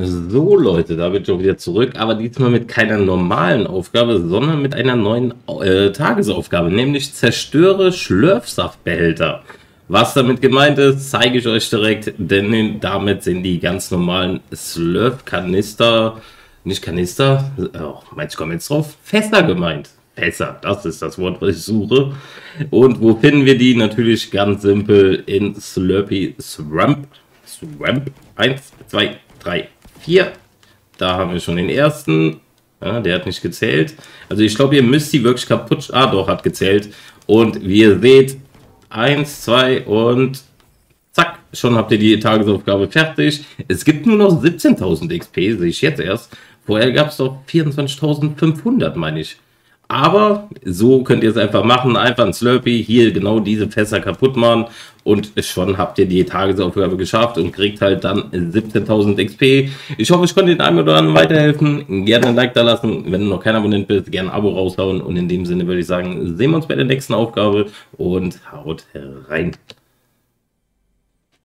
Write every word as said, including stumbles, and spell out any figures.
So Leute, da bin ich auch wieder zurück, aber diesmal mit keiner normalen Aufgabe, sondern mit einer neuen äh, Tagesaufgabe, nämlich zerstöre Schlürfsaftbehälter. Was damit gemeint ist, zeige ich euch direkt, denn damit sind die ganz normalen Slurf-Kanister, nicht Kanister, oh, meinst du, ich komme jetzt drauf, Fässer gemeint. Fässer, das ist das Wort, was ich suche. Und wo finden wir die? Natürlich ganz simpel in Slurpy Swamp. Swamp. eins, zwei, drei, vier. Da haben wir schon den ersten. Ja, der hat nicht gezählt. Also ich glaube, ihr müsst die wirklich kaputt... Ah, doch, hat gezählt. Und wie ihr seht, eins, zwei und zack, schon habt ihr die Tagesaufgabe fertig. Es gibt nur noch siebzehntausend X P, sehe ich jetzt erst. Vorher gab es doch vierundzwanzigtausendfünfhundert, meine ich. Aber so könnt ihr es einfach machen, einfach ein Slurpee, hier genau diese Fässer kaputt machen und schon habt ihr die Tagesaufgabe geschafft und kriegt halt dann siebzehntausend X P. Ich hoffe, ich konnte den einen oder anderen weiterhelfen. Gerne ein Like da lassen, wenn du noch kein Abonnent bist, gerne ein Abo raushauen und in dem Sinne würde ich sagen, sehen wir uns bei der nächsten Aufgabe und haut rein.